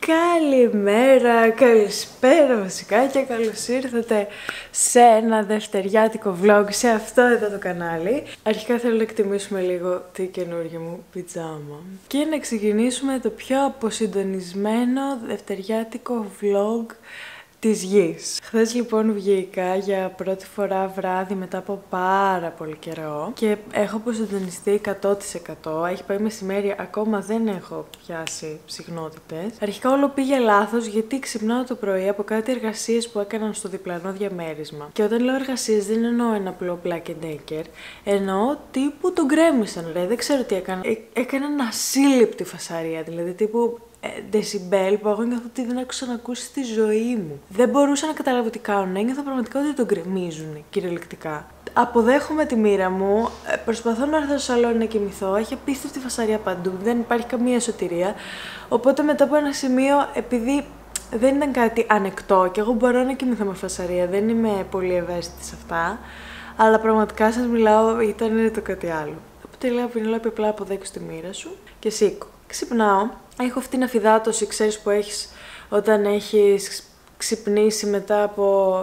Καλημέρα, καλησπέρα βασικά και καλώς ήρθατε σε ένα δευτεριάτικο vlog σε αυτό εδώ το κανάλι. Αρχικά θέλω να εκτιμήσουμε λίγο τη καινούργια μου πιτζάμα και να ξεκινήσουμε το πιο αποσυντονισμένο δευτεριάτικο vlog της γης. Χθες λοιπόν βγήκα για πρώτη φορά βράδυ μετά από πάρα πολύ καιρό και έχω αποσυντονιστεί 100%. Έχει πάει μεσημέρι, ακόμα δεν έχω πιάσει συχνότητες. Αρχικά όλο πήγε λάθος γιατί ξυπνάω το πρωί από κάτι εργασίες που έκαναν στο διπλανό διαμέρισμα. Και όταν λέω εργασίες δεν εννοώ ένα απλό Black & Decker, εννοώ τύπου τον γκρέμισαν ρε, δεν ξέρω τι έκαναν. Έκαναν ασύλληπτη φασαρία, δηλαδή τύπου δεσιμπέλ που εγώ νιώθω ότι δεν έχω ξανακούσει στη ζωή μου. Δεν μπορούσα να καταλάβω τι κάνουν. Ένιωθα πραγματικά ότι τον γκρεμίζουν κυριολεκτικά. Αποδέχομαι τη μοίρα μου. Προσπαθώ να έρθω στο σαλόνι να κοιμηθώ. Έχει απίστευτη φασαρία παντού. Δεν υπάρχει καμία σωτηρία. Οπότε μετά από ένα σημείο, επειδή δεν ήταν κάτι ανεκτό και εγώ μπορώ να κοιμηθώ με φασαρία, δεν είμαι πολύ ευαίσθητη σε αυτά. Αλλά πραγματικά σας μιλάω, ήταν το κάτι άλλο. Οπότε λέω, Πινελόπη, απλά αποδέξου τη μοίρα σου και σήκω. Ξυπνάω. Έχω αυτή την αφυδάτωση, ξέρεις, που έχεις όταν έχεις ξυπνήσει μετά από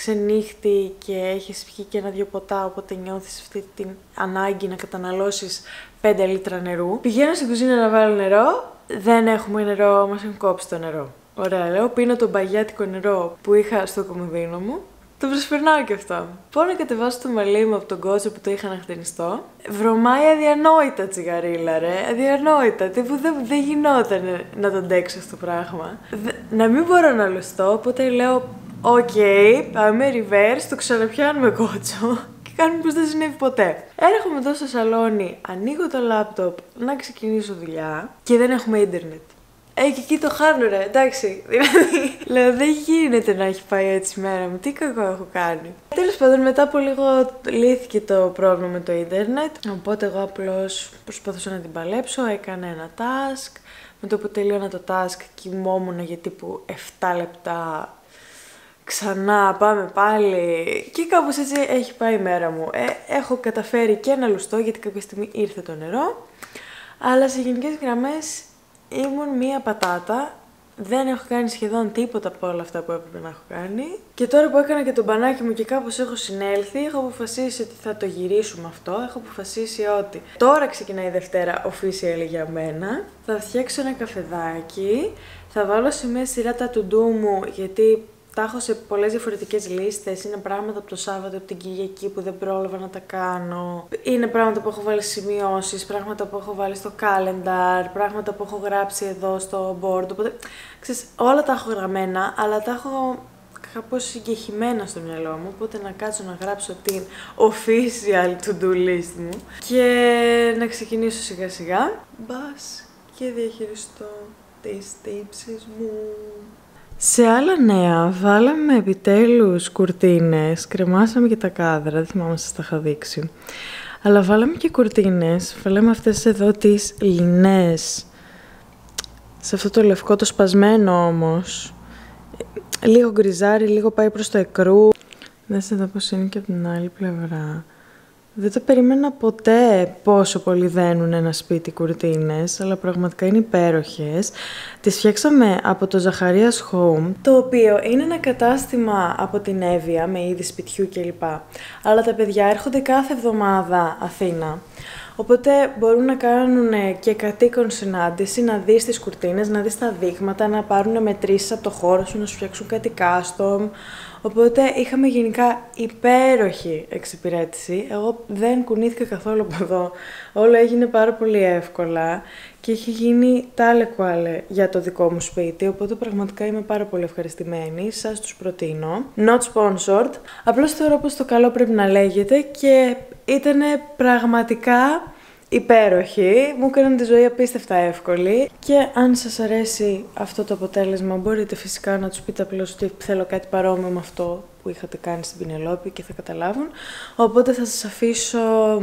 ξενύχτη και έχεις πιει και 1-2 ποτά, οπότε νιώθεις αυτή την ανάγκη να καταναλώσεις 5 λίτρα νερού. Πηγαίνω στην κουζίνα να βάλω νερό, δεν έχουμε νερό, μας έχουν κόψει το νερό. Ωραία, λέω, πίνω το μπαγιάτικο νερό που είχα στο κομοδίνο μου. Το προσπερνάω και αυτό. Πάω να κατεβάσω το μαλλί μου από τον κότσο που το είχα να χτενιστώ. Βρωμάει αδιανόητα τσιγαρίλα, ρε. Αδιανόητα. Τύπου δεν γινόταν να το αντέξω αυτό το πράγμα. Να μην μπορώ να λουστώ, οπότε λέω: «Οκ, πάμε reverse, το ξαναπιάνουμε κότσο». Και κάνουμε πως δεν συνέβη ποτέ. Έρχομαι εδώ στο σαλόνι, ανοίγω το λάπτοπ να ξεκινήσω δουλειά και δεν έχουμε ίντερνετ. Και εκεί το χάνω ρε, εντάξει, δηλαδή, λέω δεν γίνεται να έχει πάει έτσι η μέρα μου, τι κακό έχω κάνει. Τέλος πάντων, μετά από λίγο λύθηκε το πρόβλημα με το ίντερνετ, οπότε εγώ απλώς προσπαθούσα να την παλέψω, έκανα ένα task, με το που τελείωνα το task κοιμόμουν για τύπου 7 λεπτά, ξανά πάμε πάλι και κάπως έτσι έχει πάει η μέρα μου. Έχω καταφέρει και να λουστώ γιατί κάποια στιγμή ήρθε το νερό, αλλά σε γενικές γραμμές ήμουν μία πατάτα, δεν έχω κάνει σχεδόν τίποτα από όλα αυτά που έπρεπε να έχω κάνει. Και τώρα που έκανα και το μπανάκι μου και κάπως έχω συνέλθει, έχω αποφασίσει ότι θα το γυρίσουμε αυτό. Έχω αποφασίσει ότι τώρα ξεκινάει η Δευτέρα official για μένα. Θα φτιάξω ένα καφεδάκι, θα βάλω σε μια σειρά τα to-do μου γιατί τα έχω σε πολλές διαφορετικές λίστες. Είναι πράγματα από το Σάββατο, από την Κυριακή που δεν πρόλαβα να τα κάνω. Είναι πράγματα που έχω βάλει σημειώσεις, πράγματα που έχω βάλει στο calendar, πράγματα που έχω γράψει εδώ στο board. Οπότε, ξέρεις, όλα τα έχω γραμμένα, αλλά τα έχω κάπως συγκεχημένα στο μυαλό μου. Οπότε να κάτσω να γράψω την official to-do list μου και να ξεκινήσω σιγά σιγά. Μπας και διαχειριστώ τις τύψεις μου. Σε άλλα νέα, βάλαμε επιτέλους κουρτίνες, κρεμάσαμε και τα κάδρα, δεν θυμάμαι αν σας τα είχα δείξει. Αλλά βάλαμε και κουρτίνες, βάλαμε αυτές εδώ τις λινές, σε αυτό το λευκό το σπασμένο όμως. Λίγο γκριζάρι, λίγο πάει προς το εκρού. Δες εδώ πως είναι και από την άλλη πλευρά. Δεν το περίμενα ποτέ πόσο πολύ δένουν ένα σπίτι κουρτίνες, αλλά πραγματικά είναι υπέροχες. Τις φτιάξαμε από το Zacharias Home, το οποίο είναι ένα κατάστημα από την Εύβοια με είδη σπιτιού κλπ. Αλλά τα παιδιά έρχονται κάθε εβδομάδα Αθήνα. Οπότε μπορούν να κάνουν και κατοίκον συνάντηση, να δεις τις κουρτίνες, να δεις τα δείγματα, να πάρουν μετρήσεις από το χώρο σου, να σου φτιάξουν κάτι custom. Οπότε είχαμε γενικά υπέροχη εξυπηρέτηση. Εγώ δεν κουνήθηκα καθόλου από εδώ. Όλο έγινε πάρα πολύ εύκολα και έχει γίνει τάλε κουάλε για το δικό μου σπίτι. Οπότε πραγματικά είμαι πάρα πολύ ευχαριστημένη. Σας τους προτείνω. Not sponsored. Απλώς θεωρώ πως το καλό πρέπει να λέγεται και ήταν πραγματικά υπέροχοι, μου έκαναν τη ζωή απίστευτα εύκολη και αν σας αρέσει αυτό το αποτέλεσμα μπορείτε φυσικά να τους πείτε απλώς ότι θέλω κάτι παρόμοιο με αυτό που είχατε κάνει στην Πινελόπη και θα καταλάβουν. Οπότε θα σας αφήσω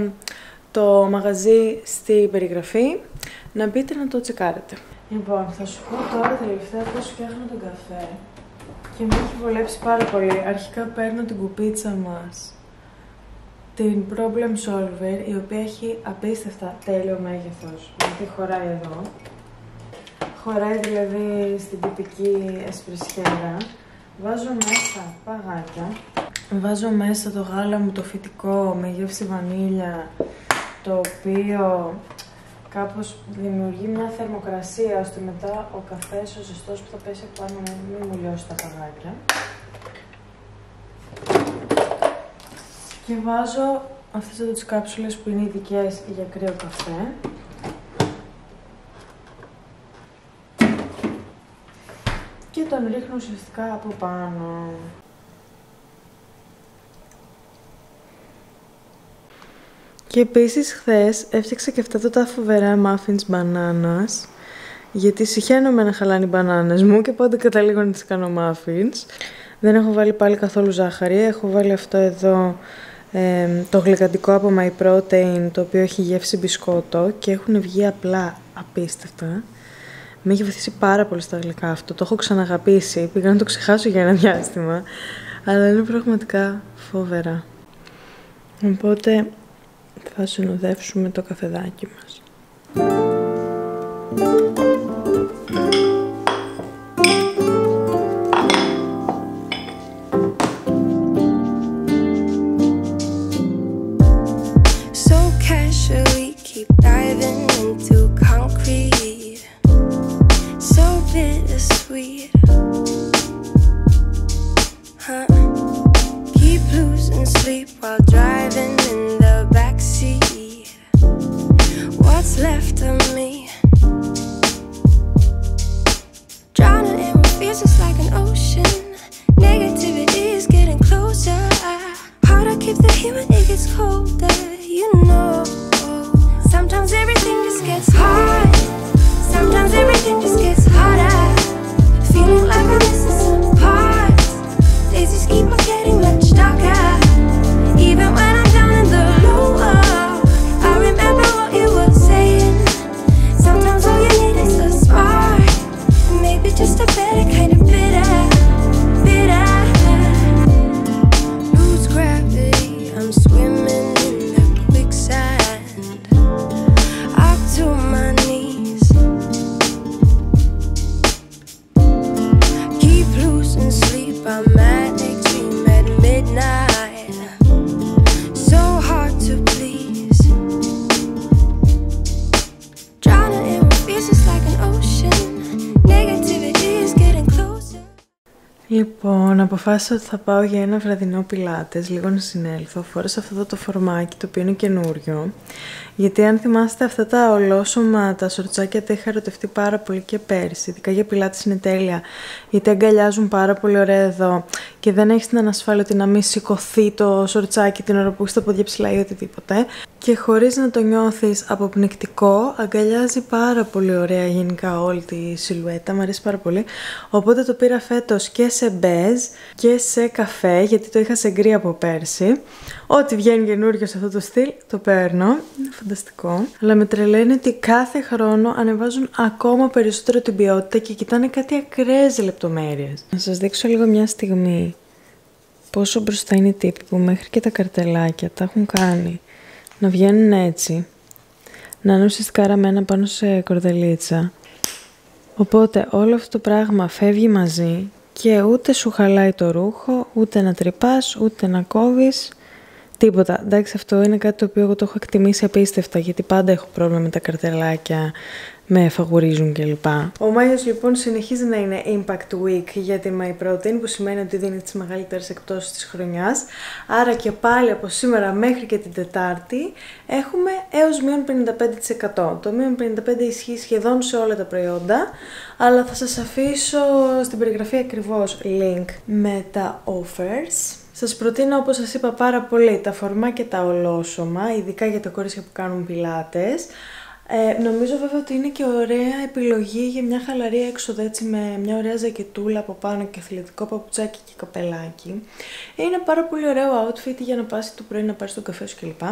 το μαγαζί στην περιγραφή να μπείτε να το τσεκάρετε. Λοιπόν, θα σου πω τώρα τελευταία πώς φτιάχνω τον καφέ και μου έχει βολέψει πάρα πολύ. Αρχικά παίρνω την κουπίτσα μας, την Problem Solver, η οποία έχει απίστευτα τέλειο μέγεθος, γιατί χωράει εδώ. χωράει δηλαδή στην τυπική εσπρεσιέρα. Βάζω μέσα παγάκια. Βάζω μέσα το γάλα μου το φυτικό με γεύση βανίλια, το οποίο κάπως δημιουργεί μια θερμοκρασία ώστε μετά ο καφές, ο ζεστός που θα πέσει από πάνω να μην μου λιώσει τα παγάκια. Και βάζω αυτές εδώ τις κάψουλες που είναι ειδικές για κρύο καφέ. Και τον ρίχνω ουσιαστικά από πάνω. Και επίσης χθες έφτιαξα και αυτά τα φοβερά muffins μπανάνας, γιατί συχαίνομαι να χαλάνε οι μπανάνες μου και πότε καταλήγω να τις κάνω muffins. Δεν έχω βάλει πάλι καθόλου ζάχαρη, έχω βάλει αυτό εδώ το γλυκαντικό από My Protein, το οποίο έχει γεύση μπισκότο και έχουν βγει απλά απίστευτα. Με έχει βοηθήσει πάρα πολύ στα γλυκά αυτό, το έχω ξαναγαπήσει, πήγα να το ξεχάσω για ένα διάστημα, αλλά είναι πραγματικά φοβερά. Οπότε θα συνοδεύσουμε το καφεδάκι μας. Λοιπόν, αποφάσισα ότι θα πάω για ένα βραδινό πιλάτες, λίγο να συνέλθω. Φόρεσα αυτό το φορμάκι, το οποίο είναι καινούριο. Γιατί αν θυμάστε αυτά τα ολόσωμα, τα σορτσάκια τα είχα ερωτευτεί πάρα πολύ και πέρσι. Ειδικά για πιλάτες είναι τέλεια, γιατί αγκαλιάζουν πάρα πολύ ωραία εδώ και δεν έχεις την ανασφάλεια ότι να μην σηκωθεί το σορτσάκι την ώρα που έχεις τα πόδια ψηλά ή οτιδήποτε. Και χωρίς να το νιώθεις αποπνικτικό, αγκαλιάζει πάρα πολύ ωραία γενικά όλη τη σιλουέτα, μου αρέσει πάρα πολύ. Οπότε το πήρα φέτος και σε μπέζ και σε καφέ, γιατί το είχα σε γκρι από πέρσι. Ό,τι βγαίνει καινούριο σε αυτό το στυλ, το παίρνω. Είναι φανταστικό. Αλλά με τρελαίνει ότι κάθε χρόνο ανεβάζουν ακόμα περισσότερο την ποιότητα και κοιτάνε κάτι ακραίες λεπτομέρειες. Να σας δείξω λίγο μια στιγμή πόσο μπροστά είναι οι τύποι που μέχρι και τα καρτελάκια τα έχουν κάνει να βγαίνουν έτσι, να είναι ουσιαστικά ραμμένα πάνω σε κορδελίτσα. Οπότε όλο αυτό το πράγμα φεύγει μαζί και ούτε σου χαλάει το ρούχο, ούτε να τρυπάς, ούτε να κόβεις, τίποτα. Εντάξει, αυτό είναι κάτι το οποίο εγώ το έχω εκτιμήσει απίστευτα, γιατί πάντα έχω πρόβλημα με τα καρτελάκια, με φαγουρίζουν κλπ. Ο Μάιος λοιπόν συνεχίζει να είναι Impact Week για τη My Protein, που σημαίνει ότι δίνει τις μεγαλύτερες εκπτώσεις της χρονιάς. Άρα και πάλι από σήμερα μέχρι και την Τετάρτη έχουμε έως μείον 55%. Το μείον 55% ισχύει σχεδόν σε όλα τα προϊόντα, αλλά θα σας αφήσω στην περιγραφή ακριβώς link με τα offers. Σας προτείνω, όπως σας είπα, πάρα πολύ τα φορμά και τα ολόσωμα, ειδικά για τα κορίτσια που κάνουν πιλάτες. Νομίζω βέβαια ότι είναι και ωραία επιλογή για μια χαλαρή έξοδο, έτσι, με μια ωραία ζακετούλα από πάνω και αθλητικό παπουτσάκι και καπελάκι. Είναι πάρα πολύ ωραίο outfit για να πας το πρωί να πάρεις τον καφέ σου κλπ.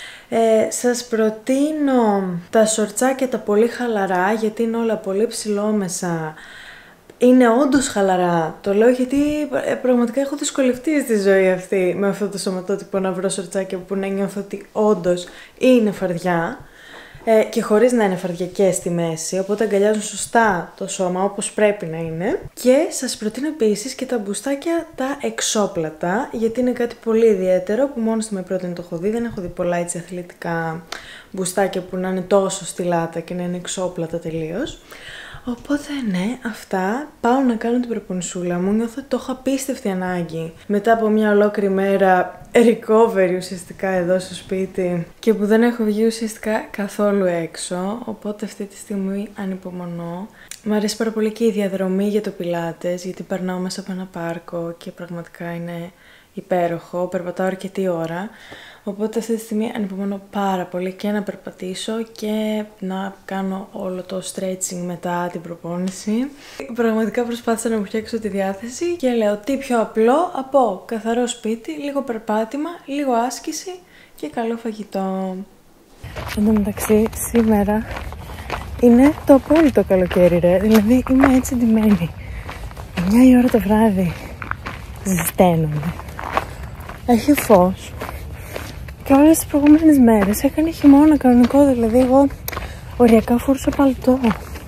Σας προτείνω τα σορτσάκια τα πολύ χαλαρά, γιατί είναι όλα πολύ ψηλόμεσα. Είναι όντως χαλαρά. Το λέω γιατί πραγματικά έχω δυσκολευτεί στη ζωή αυτή με αυτό το σωματότυπο να βρω σορτσάκια που να νιώθω ότι όντως είναι φαρδιά. και χωρίς να είναι φαρδιακές στη μέση, οπότε αγκαλιάζουν σωστά το σώμα όπως πρέπει να είναι. Και σας προτείνω επίσης και τα μπουστάκια τα εξόπλατα, γιατί είναι κάτι πολύ ιδιαίτερο που μόνο στη με πρώτη το έχω δει. Δεν έχω δει πολλά έτσι αθλητικά μπουστάκια που να είναι τόσο στη λάτα και να είναι εξόπλατα τελείως. Οπότε ναι, αυτά. Πάω να κάνω την προπονησούλα μου. Νιώθω ότι το έχω απίστευτη ανάγκη. Μετά από μια ολόκληρη μέρα recovery ουσιαστικά εδώ στο σπίτι και που δεν έχω βγει ουσιαστικά καθόλου έξω. Οπότε αυτή τη στιγμή ανυπομονώ. Μ' αρέσει πάρα πολύ και η διαδρομή για το πιλάτες, γιατί περνάω μέσα από ένα πάρκο και πραγματικά είναι υπέροχο. Περπατάω αρκετή ώρα. Οπότε αυτή τη στιγμή ανυπομονώ πάρα πολύ και να περπατήσω και να κάνω όλο το stretching μετά την προπόνηση. Πραγματικά προσπάθησα να μου φτιάξω τη διάθεση και λέω τι πιο απλό από καθαρό σπίτι, λίγο περπάτημα, λίγο άσκηση και καλό φαγητό. Εν τω μεταξύ σήμερα είναι το απόλυτο καλοκαίρι ρε, δηλαδή είμαι έτσι ντυμένη. 9 η ώρα το βράδυ ζεσταίνομαι. Έχει φως. Και όλες τις προηγούμενες μέρες έκανε χειμώνα κανονικό, δηλαδή εγώ οριακά φορούσα παλτό.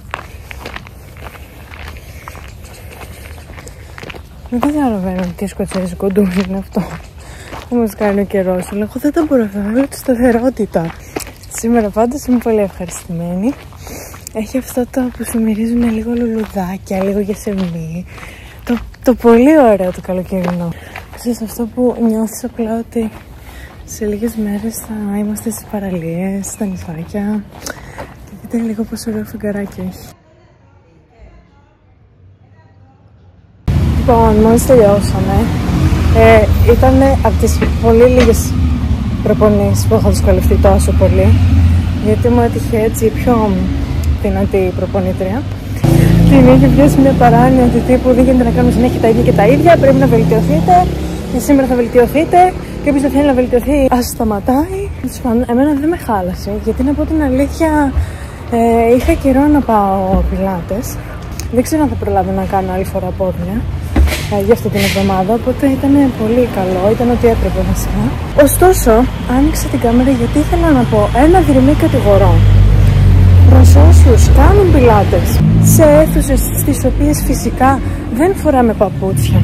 Δεν καταλαβαίνω τι σκοτσέζικο ντουζ είναι αυτό που μας κάνει ο καιρός, αλλά εγώ δεν τα μπορώ να θέλω τη σταθερότητα. Σήμερα πάντως είμαι πολύ ευχαριστημένη. Έχει αυτό το που σου μυρίζουν λίγο λουλουδάκια, λίγο γεσεμί. Το πολύ ωραίο το καλοκαιρινό. Ξέρεις αυτό που νιώθεις απλά ότι σε λίγες μέρες θα είμαστε στις παραλίες, στα νησάκια. Και δείτε λίγο πόσο ωραίο φεγγαράκι έχει. Λοιπόν, μόλις τελειώσαμε. Ήταν από τις πολύ λίγες προπονήσεις που έχω δυσκολευτεί τόσο πολύ. Γιατί μου έτυχε έτσι η πιο δυνατή προπονήτρια. Την είχε πιάσει μια παράνοια του τύπου δεν γίνεται να κάνουμε συνέχεια τα ίδια και τα ίδια. Πρέπει να βελτιωθείτε. Και σήμερα θα βελτιωθείτε. Και όποιος δεν θέλει να βελτιωθεί, ας σταματάει. Εμένα δεν με χάλασε, γιατί να πω την αλήθεια, είχα καιρό να πάω πιλάτες. Δεν ξέρω αν θα προλάβω να κάνω άλλη φορά πόδια για αυτή την εβδομάδα, οπότε ήταν πολύ καλό, ήταν ό,τι έπρεπε βασικά. Ωστόσο, άνοιξα την κάμερα γιατί ήθελα να πω ένα δειρμή κατηγορών προς όσους κάνουν πιλάτες σε αίθουσες στις οποίες φυσικά δεν φοράμε παπούτσια.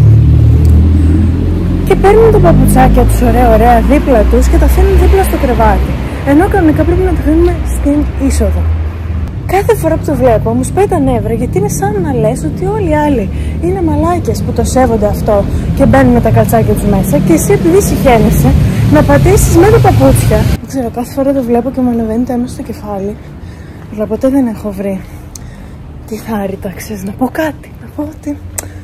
Και παίρνουν τα παπουτσάκια τους ωραία δίπλα τους και τα αφήνουν δίπλα στο κρεβάτι. Ενώ κανονικά πρέπει να τα αφήνουμε στην είσοδο. Κάθε φορά που το βλέπω μου σπάει τα νεύρα, γιατί είναι σαν να λες ότι όλοι οι άλλοι είναι μαλάκες που το σέβονται αυτό και μπαίνουν με τα καλτσάκια τους μέσα και εσύ επειδή συχαίνεσαι να πατήσεις με τα παπούτσια. Δεν ξέρω, κάθε φορά το βλέπω και μου ανεβαίνει το αίμα στο κεφάλι, αλλά ποτέ δεν έχω βρει τι θα ρήταξες να πω κάτι, να πω ότι...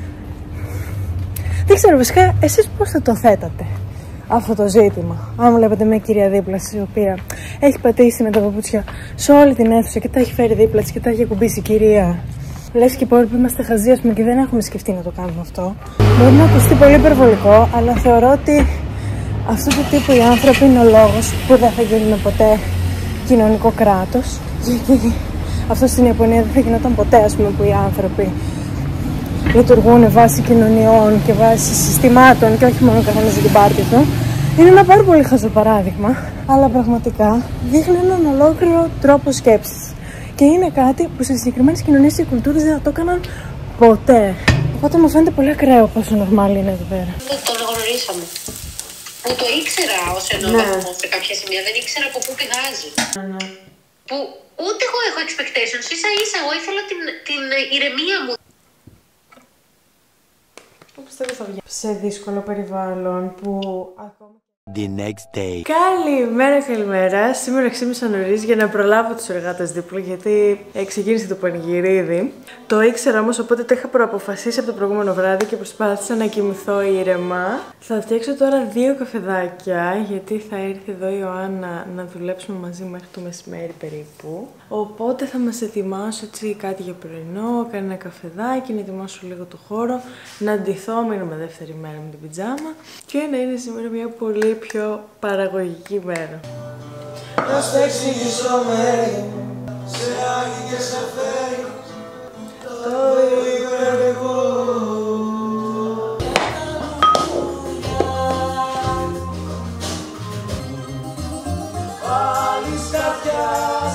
Δεν ξέρω, βασικά, εσείς πώς θα το θέτατε αυτό το ζήτημα. Αν βλέπετε μια κυρία δίπλα σας, η οποία έχει πατήσει με τα παπούτσια σε όλη την αίθουσα και τα έχει φέρει δίπλα της και τα έχει ακουμπήσει η κυρία. Λες και που είμαστε χαζοί, ας πούμε, και δεν έχουμε σκεφτεί να το κάνουμε αυτό. Μπορεί να ακουστεί πολύ υπερβολικό, αλλά θεωρώ ότι αυτού του τύπου οι άνθρωποι είναι ο λόγος που δεν θα γίνουμε ποτέ κοινωνικό κράτος. Γιατί αυτό στην Ιαπωνία δεν θα γινόταν ποτέ, ας πούμε, που οι άνθρωποι λειτουργούν βάσει κοινωνιών και βάσει συστημάτων και όχι μόνο καθένας για την πάρτι του. Είναι ένα πάρα πολύ χαζό παράδειγμα, αλλά πραγματικά δείχνει έναν ολόκληρο τρόπο σκέψης. Και είναι κάτι που σε συγκεκριμένες κοινωνίες και κουλτούρες δεν θα το έκαναν ποτέ. Οπότε μου φαίνεται πολύ ακραίο πόσο normal είναι εδώ πέρα. Τον γνωρίσαμε. Που το ήξερα ως εννοώ σε κάποια σημεία, δεν ήξερα από πού πηγάζει. Που ούτε εγώ έχω expectations, ίσα-ίσα εγώ ήθελα την ηρεμία μου. Σε δύσκολο περιβάλλον που ακόμα... The next day. Καλημέρα. Σήμερα ξύπνησα νωρίς για να προλάβω τους εργάτες δίπλα, γιατί ξεκίνησε το πανηγυρίδι. Το ήξερα όμως, οπότε το είχα προαποφασίσει από το προηγούμενο βράδυ και προσπάθησα να κοιμηθώ ήρεμα. Θα φτιάξω τώρα 2 καφεδάκια, γιατί θα έρθει εδώ η Ιωάννα να δουλέψουμε μαζί μέχρι το μεσημέρι περίπου. Οπότε θα μας ετοιμάσω έτσι κάτι για πρωινό, κάνει ένα καφεδάκι, να ετοιμάσω λίγο το χώρο, να ντυθώ, μείνουμε δεύτερη μέρα με την πιτζάμα και να είναι σήμερα μια πολύ πιο παραγωγική μέρα. Να στο εξηγήσω μέρη, σε άγγι και σε φέρει, το υπερβώ. Πάλι σκαφιά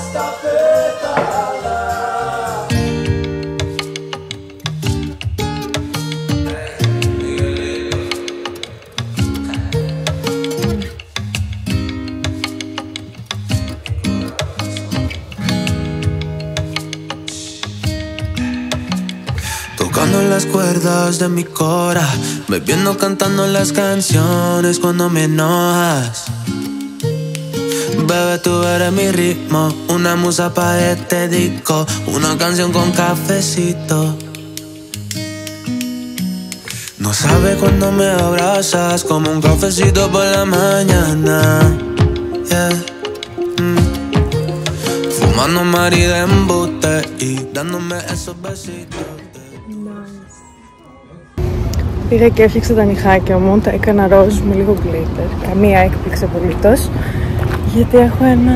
tocando las cuerdas de mi cora, bebiendo, cantando las canciones cuando me enojas. Bebé, tú eres mi ritmo, una musa pa' este disco, una canción con cafecito. No sabes cuando me abrazas, como un cafecito por la mañana, yeah. Fumando mari de embuste y dándome esos besitos. Πήγα και έφτιαξα τα νυχάκια μου, τα έκανα ροζ με λίγο glitter. Καμία έκπληξη απολύτως, γιατί έχω ένα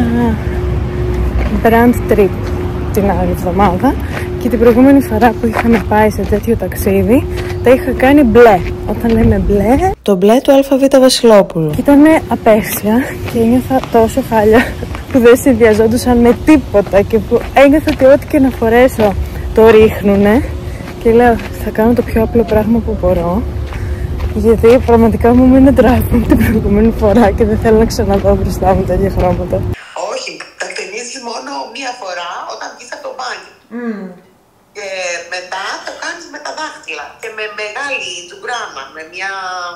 brand trip την άλλη εβδομάδα και την προηγούμενη φορά που είχαμε πάει σε τέτοιο ταξίδι τα είχα κάνει μπλε. Όταν λέμε μπλε, το μπλε του ΑΒ Βασιλόπουλου. Και ήταν απέσια και ένιωθα τόσο χάλια που δεν συνδυαζόντουσαν με τίποτα και που ένιωθα ότι ό,τι και να φορέσω το ρίχνουνε. Και λέω, θα κάνω το πιο απλό πράγμα που μπορώ, γιατί πραγματικά μου μείνε τραύμα την προηγούμενη φορά και δεν θέλω να ξαναδώ μπροστά μου τέτοια χρώματα. Όχι, τα ταινίζεις μόνο μία φορά όταν βγεις από το μπάνιο. Και μετά το κάνεις με τα δάχτυλα και με μεγάλη τζουγκράνα, με μια...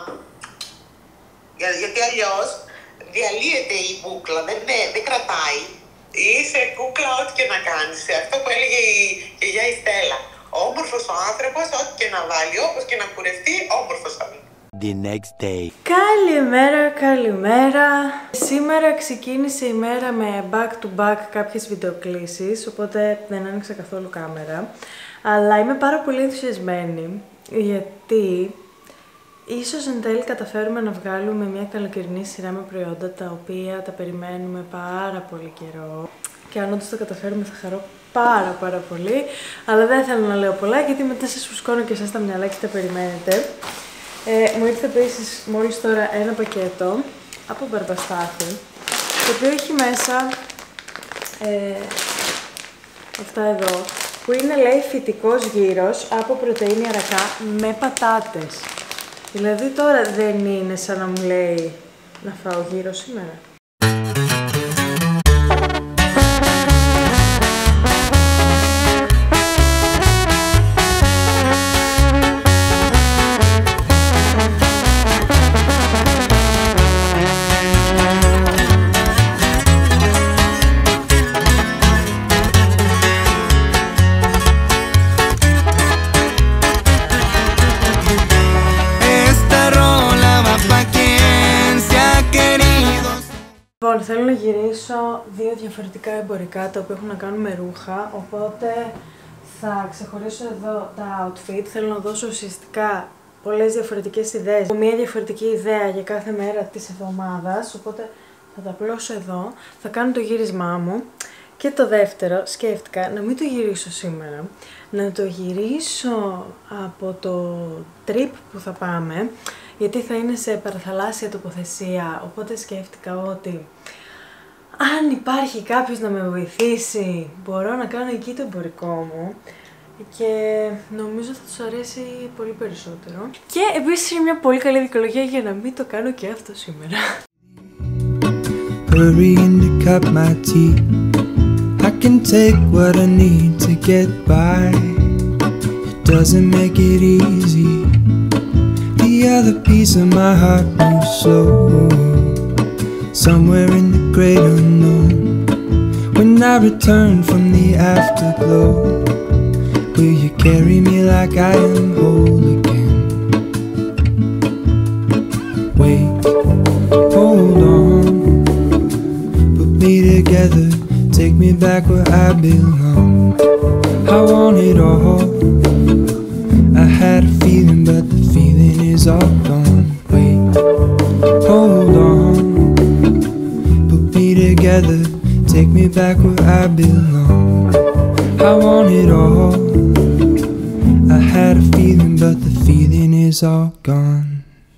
Γιατί αλλιώς διαλύεται η μπούκλα, δεν κρατάει. Είσαι κούκλα ό,τι και να κάνεις. Αυτό που έλεγε η γιαγιά η Στέλλα. Όμορφος ο άνθρωπος, ό,τι και να βάλει, όπως και να κουρευτεί, όμορφος θα είναι. The next day. Καλημέρα, καλημέρα. Σήμερα ξεκίνησε η μέρα με back to back κάποιες βιντεοκλήσεις, οπότε δεν άνοιξα καθόλου κάμερα. Αλλά είμαι πάρα πολύ ενθουσιασμένη, γιατί ίσως εν τέλει καταφέρουμε να βγάλουμε μια καλοκαιρινή σειρά με προϊόντα τα οποία τα περιμένουμε πάρα πολύ καιρό. Και αν όντως το καταφέρουμε θα χαρώ πάρα πολύ, αλλά δεν θέλω να λέω πολλά γιατί μετά σας φουσκώνω και εσάς τα μυαλά και τα περιμένετε. Μου ήρθε επίσης μόλις τώρα ένα πακέτο από Μπαρμπαστάθη, το οποίο έχει μέσα αυτά εδώ, που είναι, λέει, φυτικός γύρος από πρωτεΐνη αρακά με πατάτες. Δηλαδή τώρα δεν είναι σαν να μου λέει να φάω γύρο σήμερα. Λοιπόν, θέλω να γυρίσω δύο διαφορετικά εμπορικά τα οποία έχουν να κάνουν με ρούχα, οπότε θα ξεχωρίσω εδώ τα outfit. Θέλω να δώσω ουσιαστικά πολλές διαφορετικές ιδέες, μια διαφορετική ιδέα για κάθε μέρα της εβδομάδας, οπότε θα τα απλώσω εδώ, θα κάνω το γύρισμά μου. Και το δεύτερο, σκέφτηκα να μην το γυρίσω σήμερα, να το γυρίσω από το trip που θα πάμε, γιατί θα είναι σε παραθαλάσσια τοποθεσία, οπότε σκέφτηκα ότι αν υπάρχει κάποιος να με βοηθήσει, μπορώ να κάνω εκεί το εμπορικό μου και νομίζω θα τους αρέσει πολύ περισσότερο. Και επίσης είναι μια πολύ καλή δικαιολογία για να μην το κάνω και αυτό σήμερα. I can take what I need to get by. It doesn't make it easy. The other piece of my heart moves slow, somewhere in the great unknown. When I return from the afterglow, will you carry me like I am whole again? Wait, hold on, put me together. Take me back where I belong. I want it all. I had a feeling, but the feeling is all gone. Wait, hold on, put me together. Take me back where I belong. I want it all. I had a feeling, but the feeling is all gone.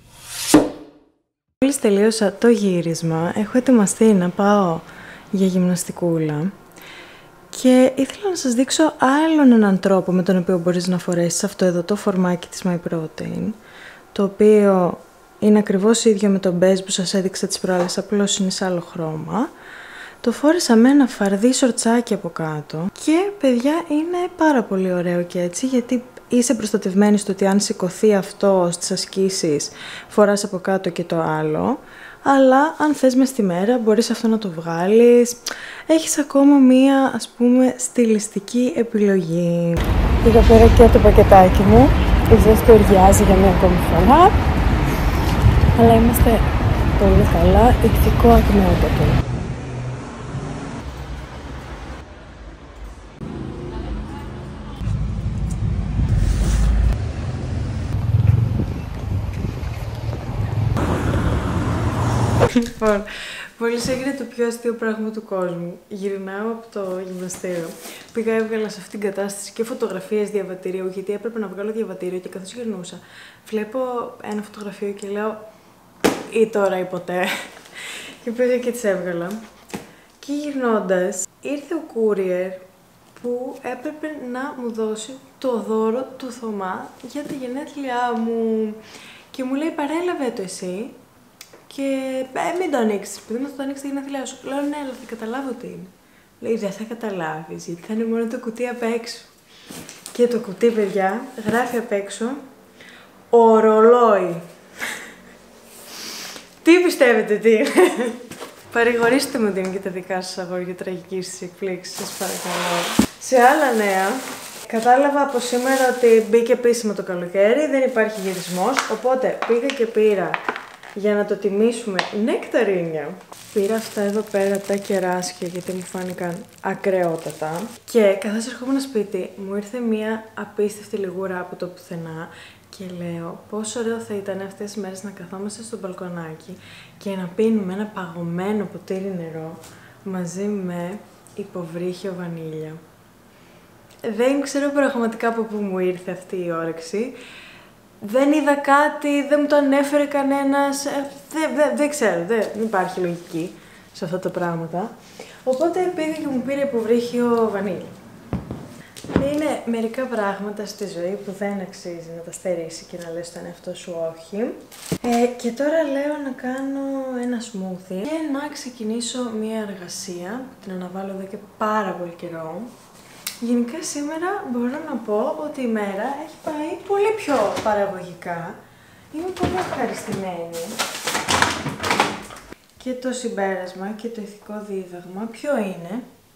Μόλις τελείωσα το γύρισμα, έχω ετοιμαστεί να πάω για γυμναστικούλα και ήθελα να σας δείξω άλλον έναν τρόπο με τον οποίο μπορείς να φορέσεις αυτό εδώ το φορμάκι της MyProtein, το οποίο είναι ακριβώς ίδιο με το μπέζ που σας έδειξα τις προάλλες, απλώς είναι σε άλλο χρώμα. Το φόρεσα με ένα φαρδί σορτσάκι από κάτω και παιδιά είναι πάρα πολύ ωραίο και έτσι, γιατί είσαι προστατευμένη στο ότι αν σηκωθεί αυτό στις ασκήσεις, φοράς από κάτω και το άλλο. Αλλά αν θες μες τη μέρα μπορείς αυτό να το βγάλεις. Έχεις ακόμα μία, ας πούμε, στιλιστική επιλογή. Πήγα πέρα και το πακετάκι μου. Η ζέστη ταιριάζει για μία ακόμη φορά. Αλλά είμαστε πολύ καλά. Ηχθικό ακμεότατο. Λοιπόν, πολύ έγινε το πιο αστείο πράγμα του κόσμου. Γυρνάω από το γυμναστήριο. Πήγα, έβγαλα σε αυτήν την κατάσταση και φωτογραφίες διαβατηρίου, γιατί έπρεπε να βγάλω διαβατήριο και καθώς γυρνούσα, βλέπω ένα φωτογραφείο και λέω ή τώρα ή ποτέ. Και πήγα και τις έβγαλα. Και γυρνώντας, ήρθε ο courier που έπρεπε να μου δώσει το δώρο του Θωμά για τα γενέθλιά μου. Και μου λέει παρέλαβε το εσύ. Και μην το ανοίξεις, επειδή μου το ανοίξεις τα γενέθλιά σου. Λέω ναι, αλλά θα καταλάβω τι είναι. Λέει δεν θα καταλάβεις, γιατί θα είναι μόνο το κουτί απ' έξω. Και το κουτί, παιδιά, γράφει απ' έξω ορολόι. Τι πιστεύετε τι είναι? Παρηγορήστε μου την και τα δικά σας αγόρια τραγική στις εκπλήξεις, σας παρακαλώ. Σε άλλα νέα, κατάλαβα από σήμερα ότι μπήκε επίσημα το καλοκαίρι, δεν υπάρχει γυρισμός, οπότε πήγα και πήρα για να το τιμήσουμε νεκταρίνια. Πήρα αυτά εδώ πέρα τα κεράσια γιατί μου φάνηκαν ακρεότατα. Και καθώς ερχόμουν σπίτι μου ήρθε μία απίστευτη λιγούρα από το πουθενά και λέω πόσο ωραίο θα ήταν αυτές τις μέρες να καθόμαστε στο μπαλκονάκι και να πίνουμε ένα παγωμένο ποτήρι νερό μαζί με υποβρύχιο βανίλια. Δεν ξέρω πραγματικά από πού μου ήρθε αυτή η όρεξη. Δεν είδα κάτι, δεν μου το ανέφερε κανένας, δεν ξέρω, δεν υπάρχει λογική σε αυτά τα πράγματα. Οπότε πήγα και μου πήρε υποβρύχιο βανίλια. Είναι μερικά πράγματα στη ζωή που δεν αξίζει να τα στερήσει και να λες στον εαυτό σου όχι. Και τώρα λέω να κάνω ένα smoothie και να ξεκινήσω μία εργασία που την αναβάλω εδώ και πάρα πολύ καιρό. Γενικά σήμερα μπορώ να πω ότι η μέρα έχει πάει πολύ πιο παραγωγικά. Είμαι πολύ ευχαριστημένη. Και το συμπέρασμα και το ηθικό δίδαγμα ποιο είναι?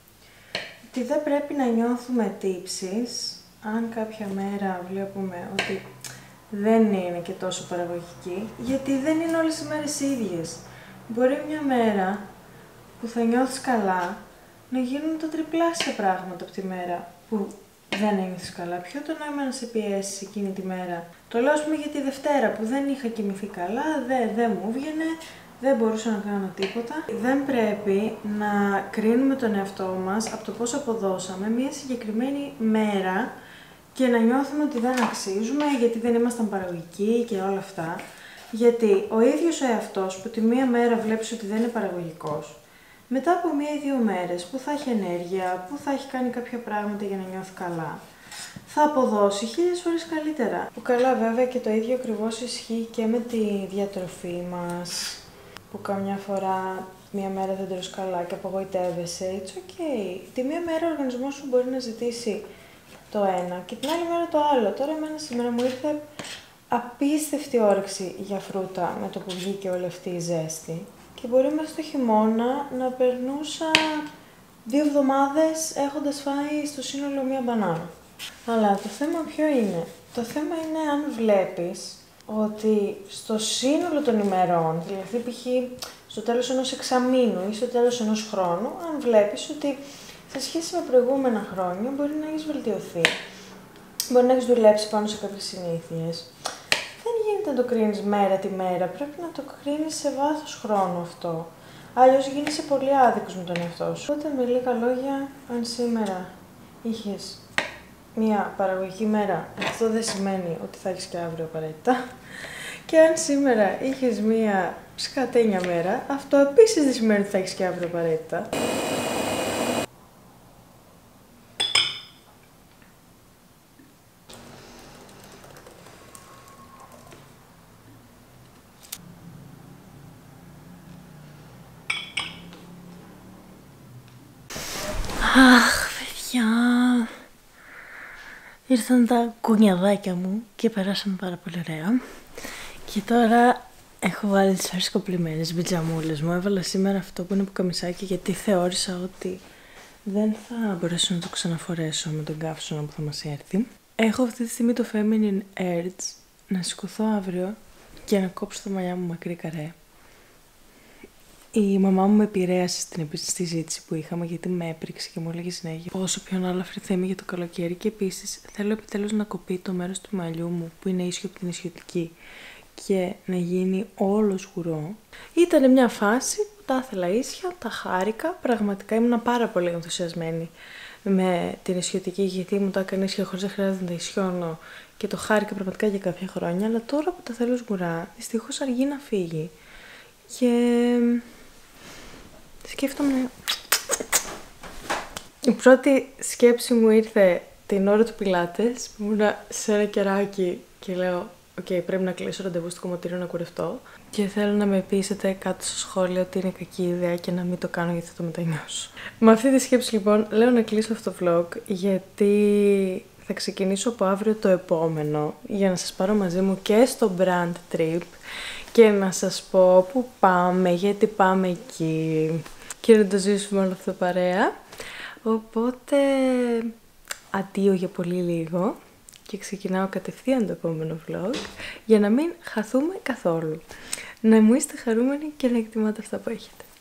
Ότι δεν πρέπει να νιώθουμε τύψεις αν κάποια μέρα βλέπουμε ότι δεν είναι και τόσο παραγωγική, γιατί δεν είναι όλες οι μέρες ίδιες. Μπορεί μια μέρα που θα νιώθεις καλά να γίνουν τα τριπλάσια πράγματα από τη μέρα που δεν ένιωθες καλά. Ποιο το νόημα να σε πιέσεις εκείνη τη μέρα? Το λέω ας πούμε για τη Δευτέρα που δεν είχα κοιμηθεί καλά, δεν μου βγαινε, δεν μπορούσα να κάνω τίποτα. Δεν πρέπει να κρίνουμε τον εαυτό μας από το πώς αποδώσαμε μια συγκεκριμένη μέρα και να νιώθουμε ότι δεν αξίζουμε γιατί δεν ήμασταν παραγωγικοί και όλα αυτά. Γιατί ο ίδιος ο εαυτός που τη μία μέρα βλέπεις ότι δεν είναι παραγωγικός, μετά από 1 ή 2 μέρες που θα έχει ενέργεια, που θα έχει κάνει κάποια πράγματα για να νιώθει καλά, θα αποδώσει 1000 φορές καλύτερα. Που καλά βέβαια και το ίδιο ακριβώς ισχύει και με τη διατροφή μας, που καμιά φορά μία μέρα δεν τρως καλά και απογοητεύεσαι, it's okay. Τη μία μέρα ο οργανισμός σου μπορεί να ζητήσει το ένα και την άλλη μέρα το άλλο. Τώρα εμένα σήμερα μου ήρθε απίστευτη όρεξη για φρούτα με το που βγήκε όλη αυτή η ζέστη. Και μπορεί μέσα στο χειμώνα να περνούσα 2 εβδομάδες έχοντας φάει στο σύνολο 1 μπανάνα. Αλλά το θέμα ποιο είναι? Το θέμα είναι αν βλέπεις ότι στο σύνολο των ημερών, δηλαδή π.χ. στο τέλος ενός εξαμήνου ή στο τέλος ενός χρόνου, αν βλέπεις ότι σε σχέση με προηγούμενα χρόνια μπορεί να έχεις βελτιωθεί, μπορεί να έχεις δουλέψει πάνω σε κάποιες συνήθειες. Δεν γίνεται να το κρίνεις μέρα τη μέρα, πρέπει να το κρίνεις σε βάθος χρόνου αυτό. Αλλιώς γίνεσαι πολύ άδικος με τον εαυτό σου. Οπότε με λίγα λόγια, αν σήμερα είχες μια παραγωγική μέρα, αυτό δεν σημαίνει ότι θα έχεις και αύριο απαραίτητα. Και αν σήμερα είχες μια σκατένια μέρα, αυτό επίσης δεν σημαίνει ότι θα έχεις και αύριο απαραίτητα. Αχ, παιδιά. Ήρθαν τα κουνιαδάκια μου και περάσαμε πάρα πολύ ωραία. Και τώρα έχω βάλει τις αρσκοπλημένες πιτζαμούλες μου. Έβαλα σήμερα αυτό που είναι πουκαμισάκι γιατί θεώρησα ότι δεν θα μπορέσω να το ξαναφορέσω με τον καύσωνα που θα μας έρθει. Έχω αυτή τη στιγμή το Feminine Urge να σηκωθώ αύριο και να κόψω τα μαλλιά μου μακρύ καρέ. Η μαμά μου με επηρέασε στη συζήτηση που είχαμε γιατί με έπριξε και μου έλεγε συνέχεια πόσο πιο ανάλαφρη θα είμαι για το καλοκαίρι και επίσης θέλω επιτέλους να κοπεί το μέρος του μαλλιού μου που είναι ίσιο από την ισιωτική και να γίνει όλο σκουρό. Ήταν μια φάση που τα ήθελα ίσια, τα χάρηκα, πραγματικά ήμουν πάρα πολύ ενθουσιασμένη με την ισιωτική γιατί μου το έκανε ίσια χωρίς να χρειάζεται να τα ισιώνω και το χάρηκα πραγματικά για κάποια χρόνια, αλλά τώρα που τα θέλω σκουρά δυστυχώς αργεί να φύγει και σκέφτομαι. Η πρώτη σκέψη μου ήρθε την ώρα του πιλάτες που ήμουν σε ένα κεράκι και λέω «ΟΚ, πρέπει να κλείσω ραντεβού στο κομμωτήριο να κουρευτώ» και θέλω να με πείσετε κάτω στο σχόλιο ότι είναι κακή ιδέα και να μην το κάνω γιατί θα το μετανιώσω. Με αυτή τη σκέψη λοιπόν λέω να κλείσω αυτό το vlog γιατί θα ξεκινήσω από αύριο το επόμενο για να σας πάρω μαζί μου και στο brand trip και να σας πω που πάμε, γιατί πάμε εκεί και να το ζήσουμε όλο αυτό παρέα. Οπότε αντίο για πολύ λίγο και ξεκινάω κατευθείαν το επόμενο vlog για να μην χαθούμε καθόλου. Να μου είστε χαρούμενοι και να εκτιμάτε αυτά που έχετε.